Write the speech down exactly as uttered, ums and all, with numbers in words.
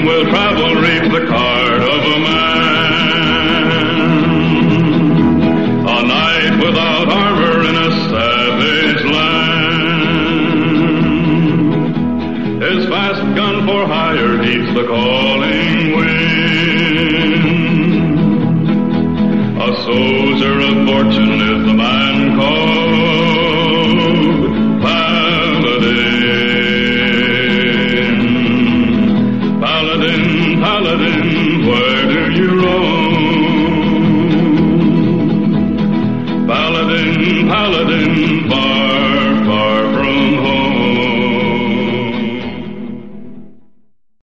will travel reap the cart of a man. A knight without armor in a savage land. His fast gun for hire heeds the calling wind. A soldier of fortune is the man called Paladin. Paladin, Paladin, where do you roam? Paladin, Paladin,